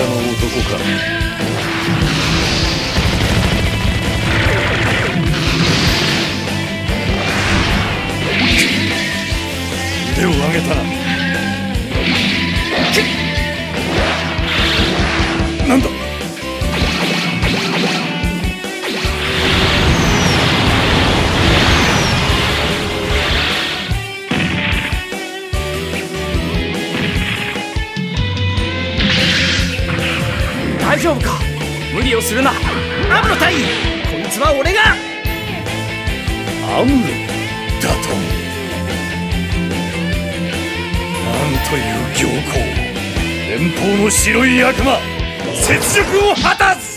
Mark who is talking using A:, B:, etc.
A: の男か。腕を上げたな。なんだ。
B: 大丈夫か。無理をするな。アムロ隊員、こいつは俺が。
A: アムロだと。なんという強行。連邦の白い悪魔、雪辱を果たす。